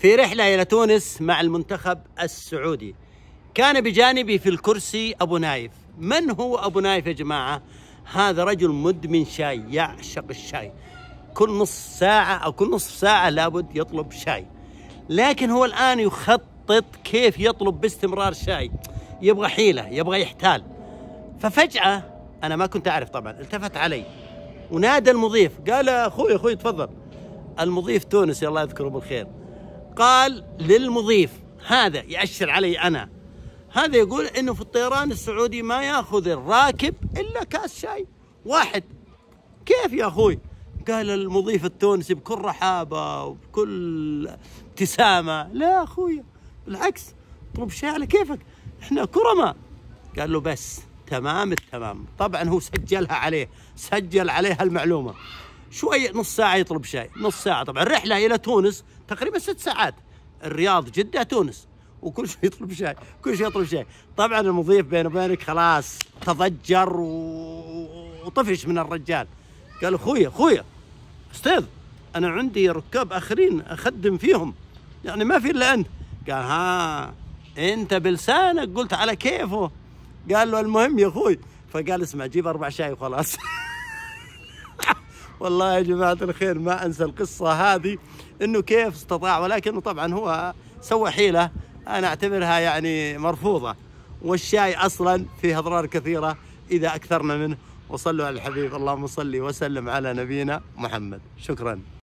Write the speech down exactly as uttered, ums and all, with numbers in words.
في رحلة إلى تونس مع المنتخب السعودي. كان بجانبي في الكرسي أبو نايف. من هو أبو نايف يا جماعة؟ هذا رجل مدمن شاي، يعشق الشاي. كل نص ساعة أو كل نصف ساعة لابد يطلب شاي، لكن هو الآن يخطط كيف يطلب باستمرار شاي. يبغى حيلة، يبغى يحتال. ففجأة أنا ما كنت أعرف طبعا، التفت علي ونادى المضيف، قال أخوي أخوي تفضل. المضيف تونسي الله يذكره بالخير. قال للمضيف هذا يأشر علي أنا، هذا يقول إنه في الطيران السعودي ما يأخذ الراكب إلا كاس شاي واحد. كيف يا أخوي؟ قال المضيف التونسي بكل رحابة وبكل ابتسامة، لا أخوي بالعكس، اطلب شاي على كيفك، إحنا كرماء. قال له بس تمام التمام. طبعا هو سجلها عليه، سجل عليها المعلومة. شوي نص ساعة يطلب شاي، نص ساعة. طبعا الرحلة إلى تونس تقريبا ست ساعات، الرياض جدة تونس، وكل شيء يطلب شاي، كل شيء يطلب شاي. طبعا المضيف بينه وبينك خلاص تضجر وطفش من الرجال. قال اخويا اخويا استاذ، انا عندي ركاب اخرين اخدم فيهم، يعني ما في الا انت. قال ها انت بلسانك قلت على كيفه. قال له المهم يا اخوي. فقال اسمع جيب اربع شاي وخلاص. والله يا جماعة الخير ما انسى القصة هذه، انه كيف استطاع، ولكنه طبعا هو سوى حيلة انا اعتبرها يعني مرفوضة. والشاي اصلا فيه اضرار كثيرة اذا اكثرنا منه. وصلوا على الحبيب، اللهم صل وسلم على نبينا محمد. شكرا.